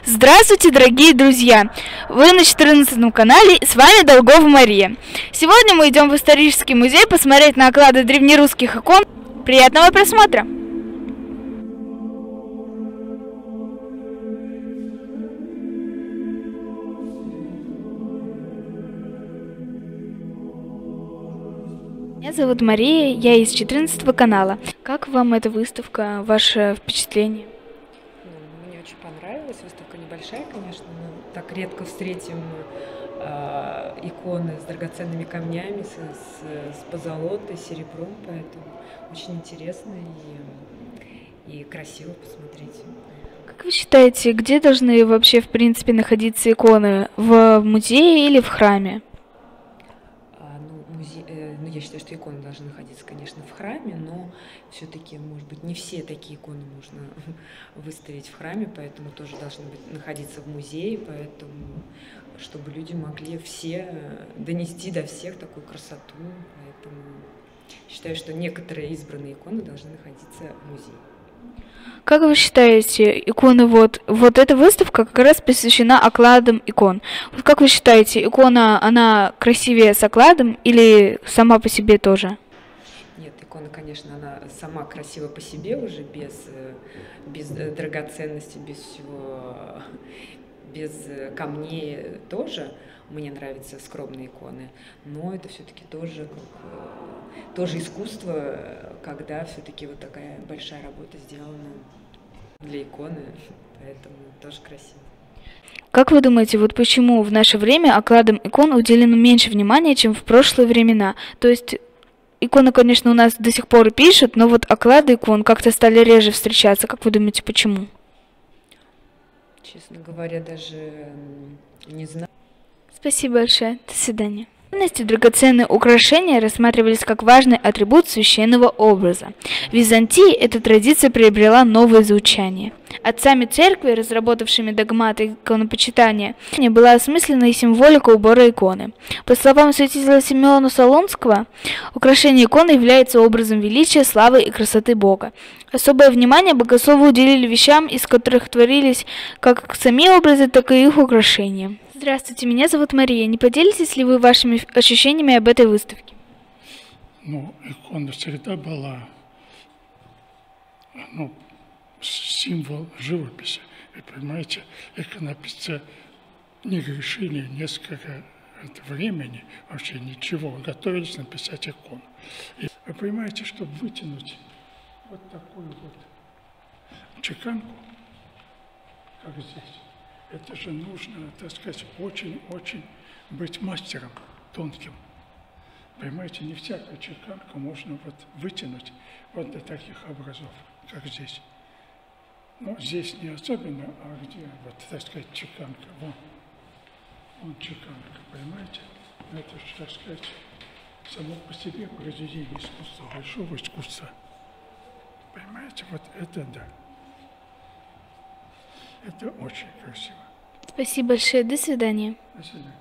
Здравствуйте, дорогие друзья! Вы на 14 канале, с вами Долгова Мария. Сегодня мы идем в исторический музей посмотреть на оклады древнерусских икон. Приятного просмотра! Меня зовут Мария, я из 14 канала. Как вам эта выставка, ваше впечатление? Мне очень понравилась. Выставка небольшая, конечно, но так редко встретим иконы с драгоценными камнями, с позолотой, серебром, поэтому очень интересно и красиво посмотреть. Как вы считаете, где должны вообще, в принципе, находиться иконы? В музее или в храме? Я считаю, что иконы должны находиться, конечно, в храме, но все-таки, может быть, не все такие иконы можно выставить в храме, поэтому тоже должны находиться в музее, поэтому, чтобы люди могли все донести до всех такую красоту, поэтому считаю, что некоторые избранные иконы должны находиться в музее. Как вы считаете, иконы вот эта выставка как раз посвящена окладам икон. Вот как вы считаете, икона, она красивее с окладом или сама по себе тоже? Нет, икона, конечно, она сама красива по себе уже, без драгоценности, без всего, без камней тоже. Мне нравятся скромные иконы, но это все-таки тоже искусство, когда все-таки вот такая большая работа сделана для иконы, поэтому тоже красиво. Как вы думаете, вот почему в наше время окладам икон уделено меньше внимания, чем в прошлые времена? То есть иконы, конечно, у нас до сих пор пишут, но вот оклады икон как-то стали реже встречаться. Как вы думаете, почему? Честно говоря, даже не знаю. Спасибо большое. До свидания. В древности драгоценные украшения рассматривались как важный атрибут священного образа. В Византии эта традиция приобрела новое звучание. Отцами церкви, разработавшими догматы иконопочитания, была осмыслена и символика убора иконы. По словам святителя Симеона Солунского, украшение иконы является образом величия, славы и красоты Бога. Особое внимание богословы уделили вещам, из которых творились как сами образы, так и их украшения. Здравствуйте, меня зовут Мария. Не поделитесь ли вы вашими ощущениями об этой выставке? Икона всегда была символ живописи. Вы понимаете, иконописцы не грешили несколько времени, вообще ничего, готовились написать икону. И вы понимаете, чтобы вытянуть вот такую вот чеканку, как здесь, это же нужно, так сказать, очень-очень быть мастером тонким. Понимаете, не всякую чеканку можно вот вытянуть вот до таких образов, как здесь. Но здесь не особенно, а где, вот, так сказать, чеканка, вон чеканка, понимаете? Это же, так сказать, само по себе произведение искусства, большого искусства. Понимаете, вот это да. Это очень красиво. Спасибо большое. До свидания. До свидания.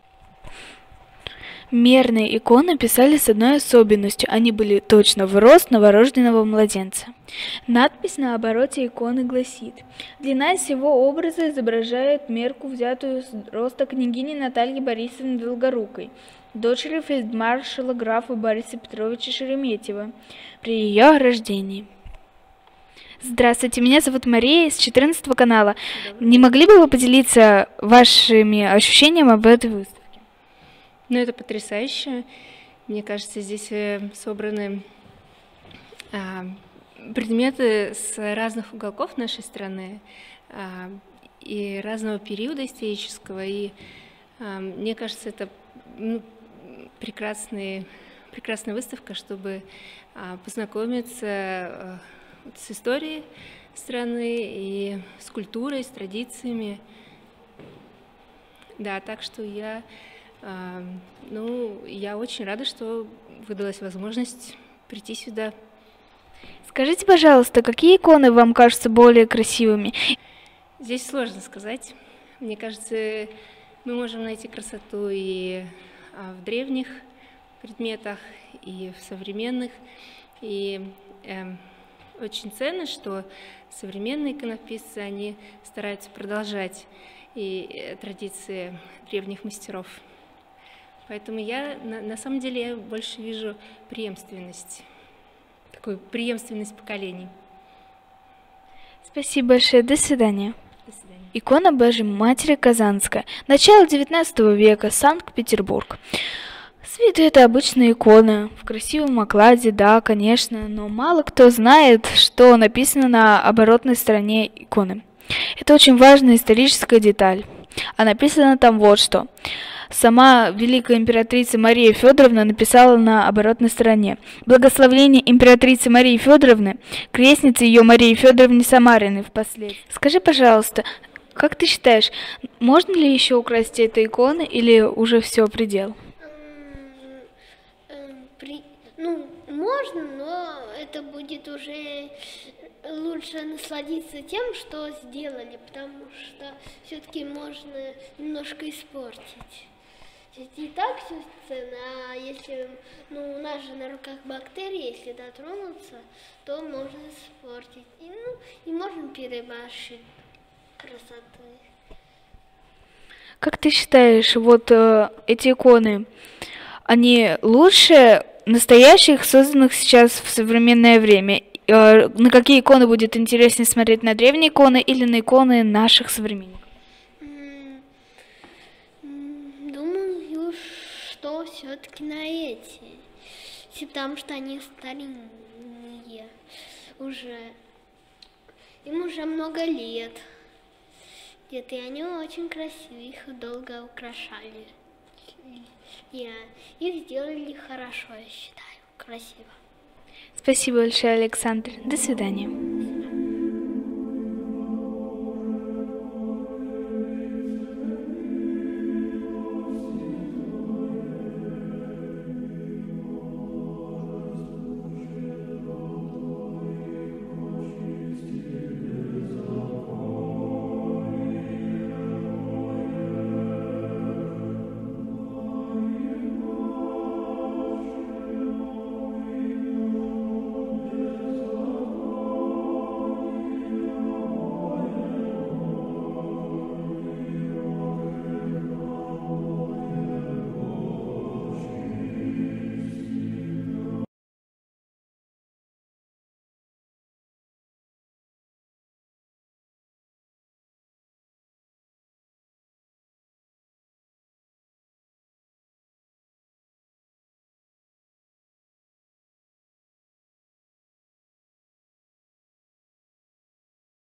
Мерные иконы писали с одной особенностью. Они были точно в рост новорожденного младенца. Надпись на обороте иконы гласит: «Длина всего образа изображает мерку, взятую с роста княгини Натальи Борисовны Долгорукой, дочери фельдмаршала графа Бориса Петровича Шереметьева, при ее рождении». Здравствуйте, меня зовут Мария из 14 канала. Не могли бы вы поделиться вашими ощущениями об этой выставке? Это потрясающе. Мне кажется, здесь собраны предметы с разных уголков нашей страны и разного периода исторического. И мне кажется, это прекрасная выставка, чтобы познакомиться с историей страны и с культурой, с традициями. Да, так что я очень рада, что выдалась возможность прийти сюда. Скажите, пожалуйста, какие иконы вам кажутся более красивыми? Здесь сложно сказать. Мне кажется, мы можем найти красоту и в древних предметах, и в современных. И очень ценно, что современные иконописцы, они стараются продолжать и традиции древних мастеров. Поэтому на самом деле, я больше вижу преемственность, такую преемственность поколений. Спасибо большое. До свидания. До свидания. Икона Божьей Матери Казанская. Начало XIX века. Санкт-Петербург. С виду это обычная икона. В красивом окладе, да, конечно, но мало кто знает, что написано на оборотной стороне иконы. Это очень важная историческая деталь. А написано там вот что. Сама великая императрица Мария Федоровна написала на оборотной стороне: «Благословление императрицы Марии Федоровны, крестницы ее Марии Федоровны Самариной впоследствии». Скажи, пожалуйста, как ты считаешь, можно ли еще украсть эту икону или уже все, предел? Можно, но это будет уже лучше насладиться тем, что сделали, потому что все-таки можно немножко испортить. И так все ценно, а если, у нас же на руках бактерии, если дотронуться, то можно испортить. И можно переборщить красотой. Как ты считаешь, вот эти иконы, они лучше настоящих, созданных сейчас в современное время? На какие иконы будет интереснее смотреть, на древние иконы или на иконы наших современников? Думаю, что все-таки на эти, потому что они старинные уже, им уже много лет, где-то, и они очень красивые, их долго украшали, их сделали хорошо, я считаю, красиво. Спасибо большое, Александр. До свидания.